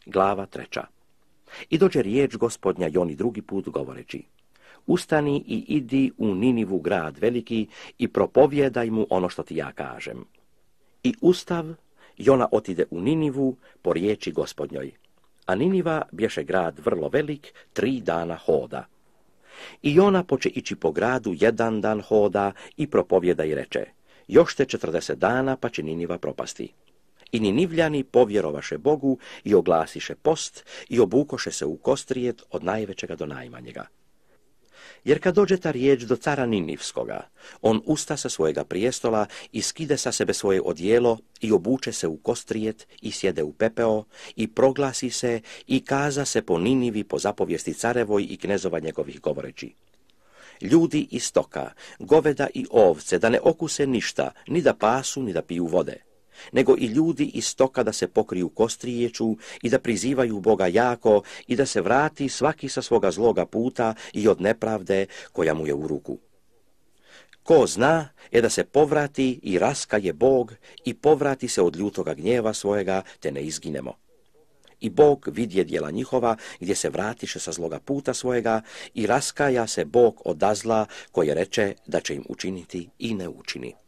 Glava 3. I dođe riječ Gospodnja Joni drugi put govoreći: Ustani i idi u Ninivu grad veliki i propovijedaj mu ono što ti ja kažem. I ustav, Jona otide u Ninivu po riječi Gospodnjoj. A Niniva bješe grad vrlo velik, 3 dana hoda. I Jona poče ići po gradu 1 dan hoda i propovjeda i reče: Još te 40 dana pa će Niniva propasti. I Ninivljani povjerovaše Bogu i oglasiše post i obukoše se u kostrijet od najvećega do najmanjega. Jer kad dođe ta riječ do cara Ninivskoga, on usta sa svojega prijestola i skide sa sebe svoje odijelo i obuče se u kostrijet i sjede u pepeo i proglasi se i kaza se po Ninivi po zapovijesti carevoj i knezova njegovih govoreći: Ljudi i stoka, goveda i ovce da ne okuse ništa, ni da pasu, ni da piju vode, nego i ljudi i stoka da se pokriju kostrijeću i da prizivaju Boga jako i da se vrati svaki sa svoga zloga puta i od nepravde koja mu je u ruku. Ko zna da se povrati i raskaje Bog i povrati se od ljutoga gnjeva svojega, te ne izginemo. I Bog vidje djela njihova, gdje se vratiše sa zloga puta svojega i raskaja se Bog od zla koje reče da će im učiniti i ne učini.